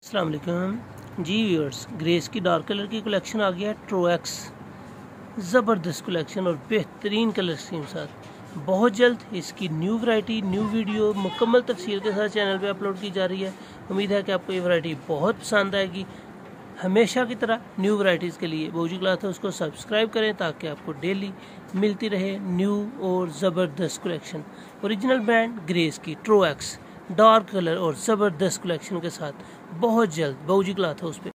अस्सलाम वालेकुम जी व्यूअर्स, ग्रेस की डार्क कलर की कलेक्शन आ गया है। ट्रोएक्स ज़बरदस्त कलेक्शन और बेहतरीन कलर स्कीम के साथ बहुत जल्द इसकी न्यू वैरायटी न्यू वीडियो मुकम्मल तफसील के साथ चैनल पे अपलोड की जा रही है। उम्मीद है कि आपको ये वैरायटी बहुत पसंद आएगी। हमेशा की तरह न्यू वैरायटीज़ के लिए बोजी क्लॉथ हाउस को सब्सक्राइब करें ताकि आपको डेली मिलती रहे न्यू और ज़बरदस्त कलेक्शन। ओरिजिनल ब्रांड ग्रेस की ट्रोएक्स डार्क कलर और ज़बरदस्त कलेक्शन के साथ बहुत जल्द बोजी क्लॉथ हाउस पे